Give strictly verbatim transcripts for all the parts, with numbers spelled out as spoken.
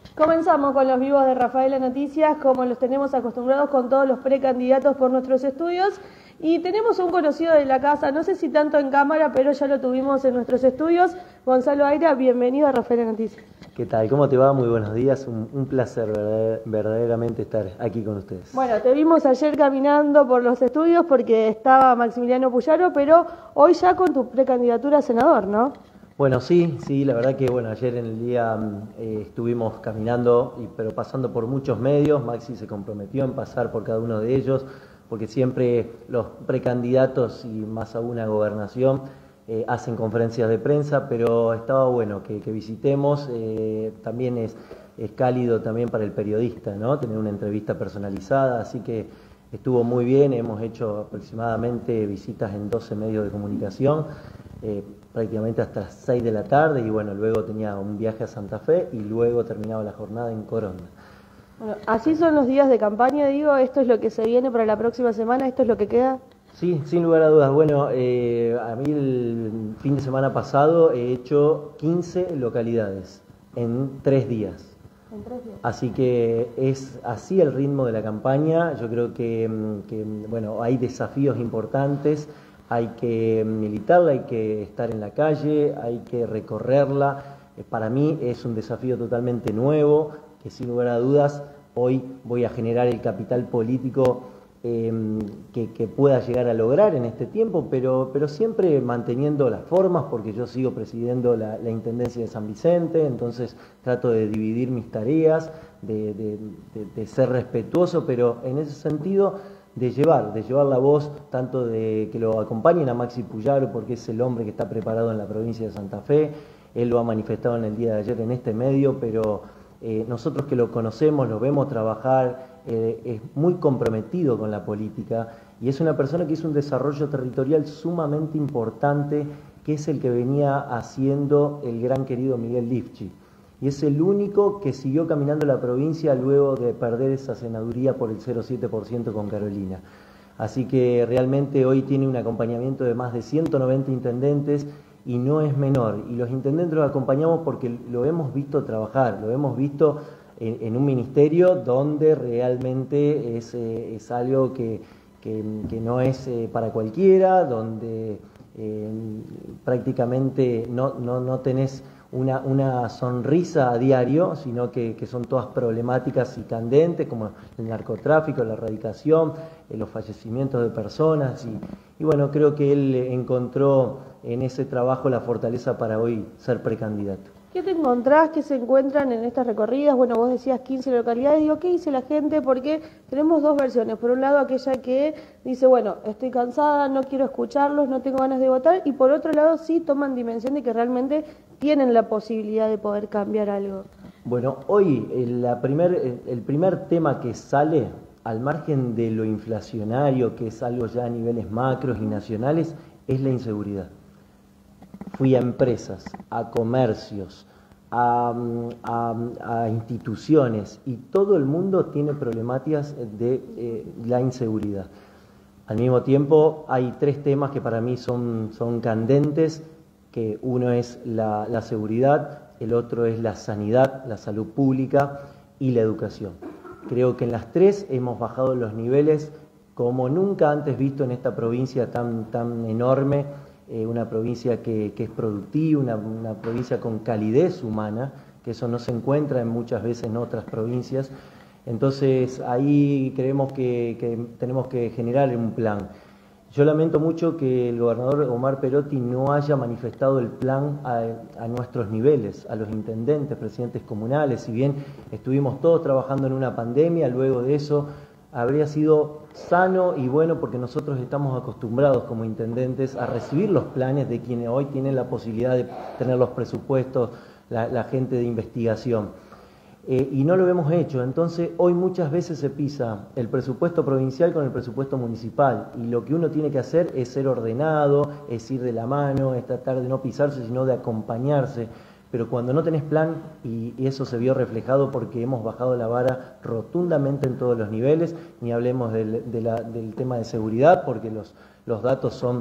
Comenzamos con los vivos de Rafaela Noticias, como los tenemos acostumbrados con todos los precandidatos por nuestros estudios. Y tenemos un conocido de la casa, no sé si tanto en cámara, pero ya lo tuvimos en nuestros estudios. Gonzalo Aira, bienvenido a Rafaela Noticias. ¿Qué tal? ¿Cómo te va? Muy buenos días. Un, un placer verdader, verdaderamente estar aquí con ustedes. Bueno, te vimos ayer caminando por los estudios porque estaba Maximiliano Puyaro, pero hoy ya con tu precandidatura a senador, ¿no? Bueno, sí, sí, la verdad que bueno, ayer en el día eh, estuvimos caminando, y, pero pasando por muchos medios. Maxi se comprometió en pasar por cada uno de ellos, porque siempre los precandidatos, y más aún a gobernación, eh, hacen conferencias de prensa, pero estaba bueno que, que visitemos. Eh, también es, es cálido también para el periodista, ¿no? Tener una entrevista personalizada, así que estuvo muy bien. Hemos hecho aproximadamente visitas en doce medios de comunicación, eh, prácticamente hasta las seis de la tarde, y bueno, luego tenía un viaje a Santa Fe y luego terminaba la jornada en Coronda. Bueno, así son los días de campaña, digo, esto es lo que se viene para la próxima semana, esto es lo que queda. Sí, sin lugar a dudas. Bueno, eh, a mí el fin de semana pasado he hecho quince localidades en tres días. En tres días. Así que es así el ritmo de la campaña. Yo creo que, que bueno, hay desafíos importantes. Hay que militarla, hay que estar en la calle, hay que recorrerla. Para mí es un desafío totalmente nuevo, que sin lugar a dudas hoy voy a generar el capital político eh, que, que pueda llegar a lograr en este tiempo, pero, pero siempre manteniendo las formas, porque yo sigo presidiendo la, la Intendencia de San Vicente, entonces trato de dividir mis tareas, de, de, de, de ser respetuoso, pero en ese sentido de llevar, de llevar la voz, tanto de que lo acompañen a Maxi Puyaro, porque es el hombre que está preparado en la provincia de Santa Fe. Él lo ha manifestado en el día de ayer en este medio, pero eh, nosotros que lo conocemos, lo vemos trabajar, eh, es muy comprometido con la política, y es una persona que hizo un desarrollo territorial sumamente importante, que es el que venía haciendo el gran querido Miguel Lifchi. Y es el único que siguió caminando la provincia luego de perder esa senaduría por el cero coma siete por ciento con Carolina. Así que realmente hoy tiene un acompañamiento de más de ciento noventa intendentes, y no es menor. Y los intendentes los acompañamos porque lo hemos visto trabajar, lo hemos visto en, en un ministerio donde realmente es, eh, es algo que, que, que no es eh, para cualquiera, donde eh, prácticamente no, no, no tenés Una, una sonrisa a diario, sino que, que son todas problemáticas y candentes, como el narcotráfico, la erradicación, eh, los fallecimientos de personas, y, y bueno, creo que él encontró en ese trabajo la fortaleza para hoy ser precandidato. ¿Qué te encontrás? ¿Qué se encuentran en estas recorridas? Bueno, vos decías quince localidades, digo, ¿qué dice la gente? Porque tenemos dos versiones. Por un lado, aquella que dice, bueno, estoy cansada, no quiero escucharlos, no tengo ganas de votar, y por otro lado, sí toman dimensión de que realmente tienen la posibilidad de poder cambiar algo. Bueno, hoy el, la primer, el primer tema que sale, al margen de lo inflacionario, que es algo ya a niveles macros y nacionales, es la inseguridad. Fui a empresas, a comercios, a, a, a instituciones, y todo el mundo tiene problemáticas de eh, la inseguridad. Al mismo tiempo hay tres temas que para mí son, son candentes, que uno es la, la seguridad, el otro es la sanidad, la salud pública y la educación. Creo que en las tres hemos bajado los niveles como nunca antes visto en esta provincia tan, tan enorme. Eh, una provincia que, que es productiva, una, una provincia con calidez humana, que eso no se encuentra en muchas veces en otras provincias. Entonces ahí creemos que, que tenemos que generar un plan. Yo lamento mucho que el gobernador Omar Perotti no haya manifestado el plan a, a nuestros niveles, a los intendentes, presidentes comunales. Si bien estuvimos todos trabajando en una pandemia, luego de eso habría sido sano y bueno, porque nosotros estamos acostumbrados como intendentes a recibir los planes de quienes hoy tienen la posibilidad de tener los presupuestos, la, la gente de investigación. Eh, y no lo hemos hecho. Entonces hoy muchas veces se pisa el presupuesto provincial con el presupuesto municipal, y lo que uno tiene que hacer es ser ordenado, es ir de la mano, es tratar de no pisarse, sino de acompañarse. Pero cuando no tenés plan, y, y eso se vio reflejado porque hemos bajado la vara rotundamente en todos los niveles, ni hablemos del, de la, del tema de seguridad, porque los, los datos son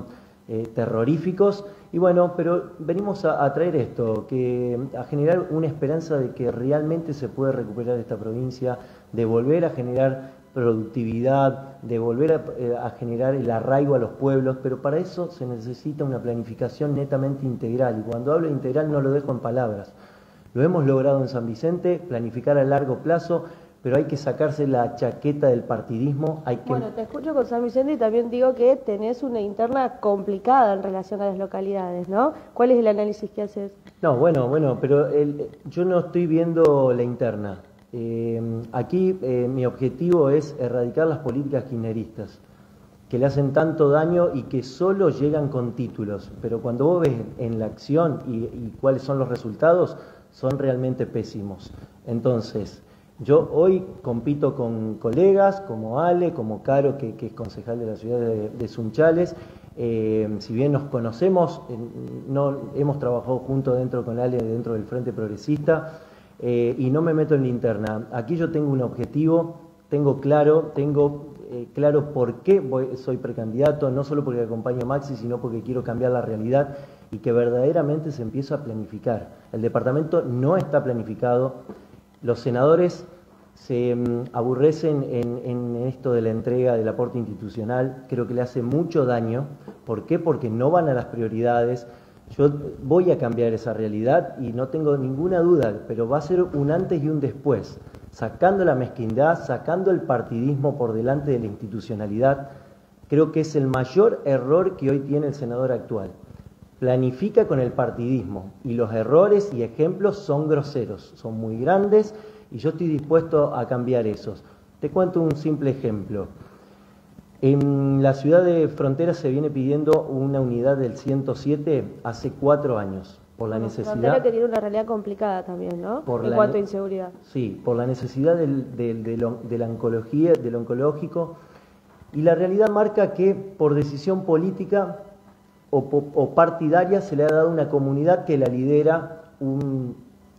eh, terroríficos. Y bueno, pero venimos a, a traer esto, que, a generar una esperanza de que realmente se puede recuperar esta provincia, de volver a generar productividad, de volver a, eh, a generar el arraigo a los pueblos, pero para eso se necesita una planificación netamente integral. Y cuando hablo de integral no lo dejo en palabras. Lo hemos logrado en San Vicente, planificar a largo plazo, pero hay que sacarse la chaqueta del partidismo. Hay que... Bueno, te escucho con San Vicente y también digo que tenés una interna complicada en relación a las localidades, ¿no? ¿Cuál es el análisis que haces? No, bueno, bueno, pero el, yo no estoy viendo la interna. Eh, aquí eh, mi objetivo es erradicar las políticas kirchneristas, que le hacen tanto daño y que solo llegan con títulos, pero cuando vos ves en la acción y, y cuáles son los resultados, son realmente pésimos. Entonces, yo hoy compito con colegas como Ale, como Caro, que, que es concejal de la ciudad de, de Sunchales. Eh, si bien nos conocemos, eh, no hemos trabajado juntos dentro con Ale, dentro del Frente Progresista, eh, y no me meto en la interna. Aquí yo tengo un objetivo, tengo claro, tengo eh, claro por qué voy, soy precandidato, no solo porque acompaño a Maxi, sino porque quiero cambiar la realidad y que verdaderamente se empiece a planificar. El departamento no está planificado. Los senadores se um, aburrecen en, en esto de la entrega del aporte institucional, creo que le hace mucho daño. ¿Por qué? Porque no van a las prioridades. Yo voy a cambiar esa realidad y no tengo ninguna duda, pero va a ser un antes y un después, sacando la mezquindad, sacando el partidismo por delante de la institucionalidad. Creo que es el mayor error que hoy tiene el senador actual. Planifica con el partidismo y los errores y ejemplos son groseros, son muy grandes y yo estoy dispuesto a cambiar esos. Te cuento un simple ejemplo. En la ciudad de Frontera se viene pidiendo una unidad del ciento siete hace cuatro años por la Bueno, necesidad... Frontera que tiene una realidad complicada también, ¿no? Por en la, cuanto a inseguridad. Sí, por la necesidad del, del, de, lo, de la oncología, del oncológico, y la realidad marca que por decisión política O, o partidaria se le ha dado una comunidad que la lidera un,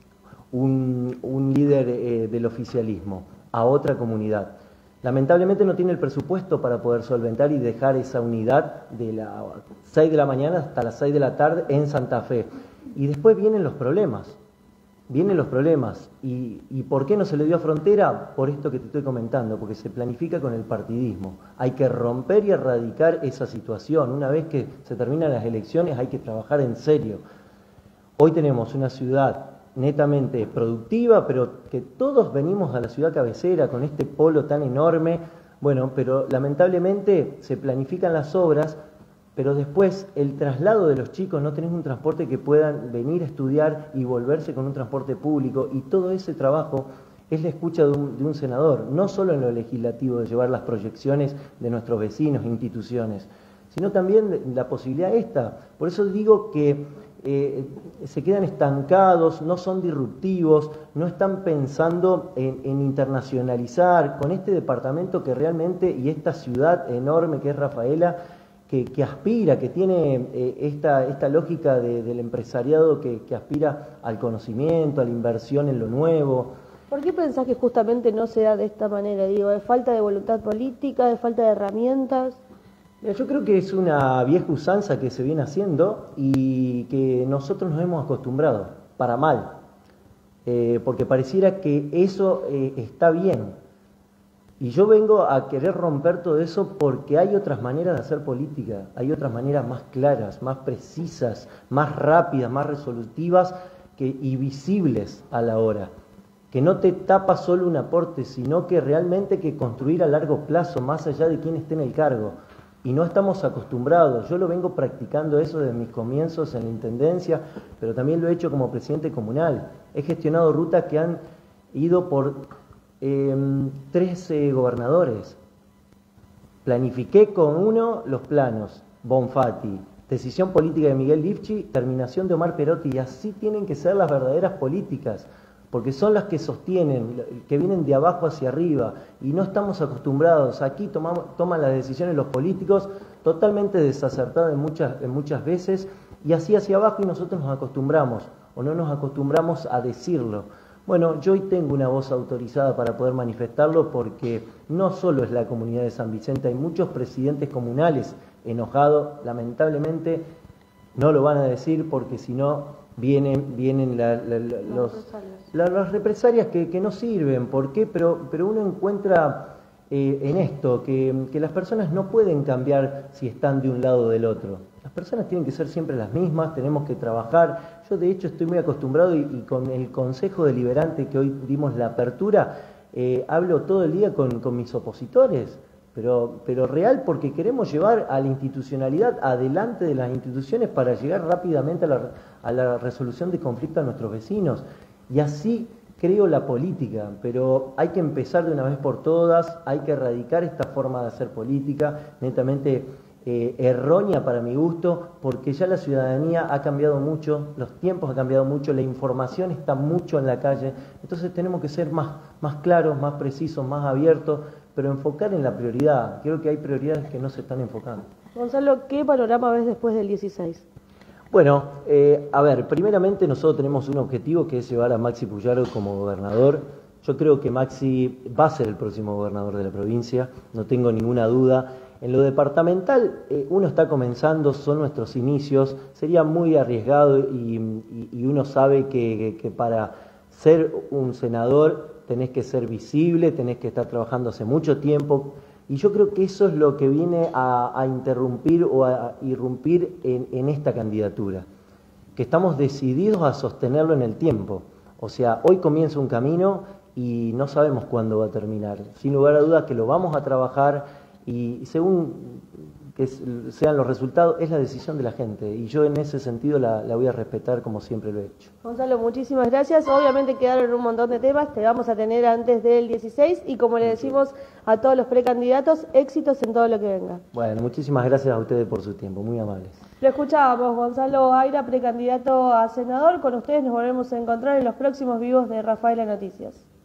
un, un líder eh, del oficialismo a otra comunidad. Lamentablemente no tiene el presupuesto para poder solventar y dejar esa unidad de las seis de la mañana hasta las seis de la tarde en Santa Fe. Y después vienen los problemas. Vienen los problemas. ¿Y, ¿Y por qué no se le dio a Frontera? Por esto que te estoy comentando, porque se planifica con el partidismo. Hay que romper y erradicar esa situación. Una vez que se terminan las elecciones hay que trabajar en serio. Hoy tenemos una ciudad netamente productiva, pero que todos venimos a la ciudad cabecera con este polo tan enorme. Bueno, pero lamentablemente se planifican las obras, pero después el traslado de los chicos, no tenés un transporte que puedan venir a estudiar y volverse con un transporte público, y todo ese trabajo es la escucha de un, de un senador, no solo en lo legislativo de llevar las proyecciones de nuestros vecinos e instituciones, sino también la posibilidad esta. Por eso digo que eh, se quedan estancados, no son disruptivos, no están pensando en, en internacionalizar con este departamento que realmente, y esta ciudad enorme que es Rafaela, Que, que aspira, que tiene eh, esta, esta lógica de, del empresariado que, que aspira al conocimiento, a la inversión en lo nuevo. ¿Por qué pensás que justamente no se da de esta manera? Digo, ¿de falta de voluntad política, de falta de herramientas? Mira, yo creo que es una vieja usanza que se viene haciendo y que nosotros nos hemos acostumbrado, para mal, eh, porque pareciera que eso eh, está bien. Y yo vengo a querer romper todo eso porque hay otras maneras de hacer política, hay otras maneras más claras, más precisas, más rápidas, más resolutivas que, y visibles a la hora. Que no te tapa solo un aporte, sino que realmente hay que construir a largo plazo, más allá de quién esté en el cargo. Y no estamos acostumbrados. Yo lo vengo practicando eso desde mis comienzos en la Intendencia, pero también lo he hecho como presidente comunal. He gestionado rutas que han ido por... Eh, trece gobernadores. Planifiqué con uno los planos, Bonfatti, decisión política de Miguel Lifchi, terminación de Omar Perotti, y así tienen que ser las verdaderas políticas, porque son las que sostienen, que vienen de abajo hacia arriba, y no estamos acostumbrados. Aquí tomamos, toman las decisiones los políticos totalmente desacertadas en muchas, en muchas veces, y así hacia abajo, y nosotros nos acostumbramos, o no nos acostumbramos a decirlo. Bueno, yo hoy tengo una voz autorizada para poder manifestarlo porque no solo es la comunidad de San Vicente, hay muchos presidentes comunales enojado. Lamentablemente no lo van a decir porque si no vienen, vienen la, la, la, los, la, las represalias que, que no sirven. ¿Por qué? Pero, pero uno encuentra eh, en esto que, que las personas no pueden cambiar si están de un lado o del otro. Las personas tienen que ser siempre las mismas, tenemos que trabajar. Yo de hecho estoy muy acostumbrado y, y con el Consejo Deliberante que hoy dimos la apertura, eh, hablo todo el día con, con mis opositores, pero, pero real porque queremos llevar a la institucionalidad adelante de las instituciones para llegar rápidamente a la, a la resolución de conflictos a nuestros vecinos. Y así creo la política, pero hay que empezar de una vez por todas, hay que erradicar esta forma de hacer política, netamente Eh, errónea para mi gusto, porque ya la ciudadanía ha cambiado mucho, los tiempos han cambiado mucho, la información está mucho en la calle, entonces tenemos que ser más, más claros, más precisos, más abiertos, pero enfocar en la prioridad. Creo que hay prioridades que no se están enfocando. Gonzalo, ¿qué panorama ves después del dieciséis? Bueno, eh, a ver, primeramente nosotros tenemos un objetivo que es llevar a Maxi Puyaro como gobernador. Yo creo que Maxi va a ser el próximo gobernador de la provincia, no tengo ninguna duda. En lo departamental, eh, uno está comenzando, son nuestros inicios, sería muy arriesgado y, y, y uno sabe que, que, que para ser un senador tenés que ser visible, tenés que estar trabajando hace mucho tiempo, y yo creo que eso es lo que viene a, a interrumpir o a irrumpir en, en esta candidatura, que estamos decididos a sostenerlo en el tiempo. O sea, hoy comienza un camino y no sabemos cuándo va a terminar. Sin lugar a dudas que lo vamos a trabajar, y según que sean los resultados, es la decisión de la gente. Y yo en ese sentido la, la voy a respetar como siempre lo he hecho. Gonzalo, muchísimas gracias. Obviamente quedaron un montón de temas, te vamos a tener antes del dieciséis y como le decimos a todos los precandidatos, éxitos en todo lo que venga. Bueno, muchísimas gracias a ustedes por su tiempo, muy amables. Lo escuchábamos, Gonzalo Aira, precandidato a senador. Con ustedes nos volvemos a encontrar en los próximos vivos de Rafaela Noticias.